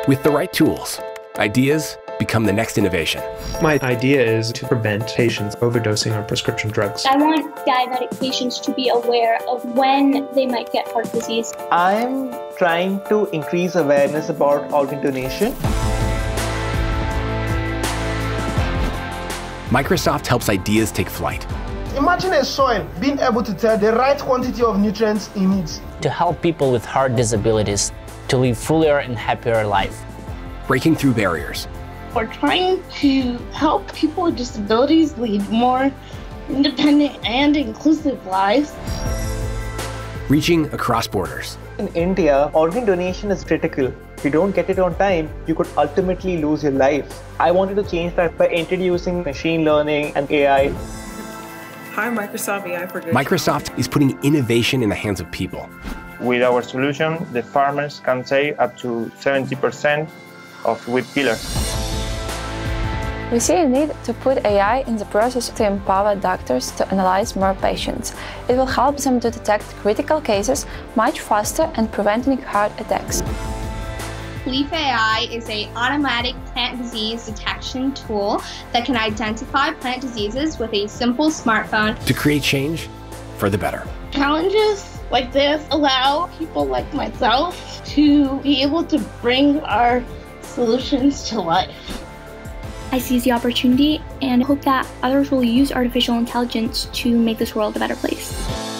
With the right tools, ideas become the next innovation. My idea is to prevent patients overdosing on prescription drugs. I want diabetic patients to be aware of when they might get heart disease. I'm trying to increase awareness about organ donation. Microsoft helps ideas take flight. Imagine a soil being able to tell the right quantity of nutrients it needs. To help people with heart disabilities to live fuller and happier life. Breaking through barriers. We're trying to help people with disabilities lead more independent and inclusive lives. Reaching across borders. In India, organ donation is critical. If you don't get it on time, you could ultimately lose your life. I wanted to change that by introducing machine learning and AI. Hi, Microsoft AI for Good. Microsoft is putting innovation in the hands of people. With our solution, the farmers can save up to 70% of weed killers. We see a need to put AI in the process to empower doctors to analyze more patients. It will help them to detect critical cases much faster and preventing heart attacks. Leaf AI is an automatic plant disease detection tool that can identify plant diseases with a simple smartphone. To create change for the better. Challenges like this allow people like myself to be able to bring our solutions to life. I seize the opportunity and hope that others will use artificial intelligence to make this world a better place.